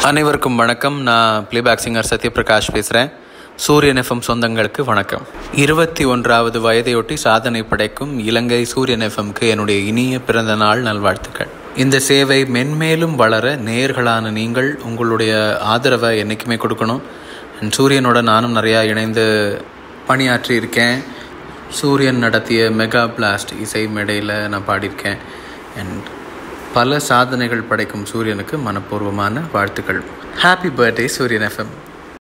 அனைவருக்கும் வணக்கம். நான் பிளேபேக் சிங்கர் சத்யபிரகாஷ் பேசுகிறேன். சூரியன் எஃப்எம் சொந்தங்களுக்கு வணக்கம். 21வது வயதையொட்டி சாதனை படைக்கும் இலங்கை சூரியன் எஃப்எம்க்கு என்னுடைய இனிய பிறந்த நாள் நல்வாழ்த்துக்கள். இந்த சேவை மென்மேலும் வளர நேயர்களான நீங்கள் உங்களுடைய ஆதரவை என்றைக்குமே கொடுக்கணும். சூரியனோட நானும் நிறையா இணைந்து பணியாற்றி இருக்கேன். சூரியன் நடத்திய மெகா பிளாஸ்ட் இசை மேடையில் நான் பாடியிருக்கேன். அண்ட் பல சாதனைகள் படைக்கும் சூரியனுக்கு மனப்பூர்வமான வாழ்த்துக்கள். Happy birthday Suryan FM.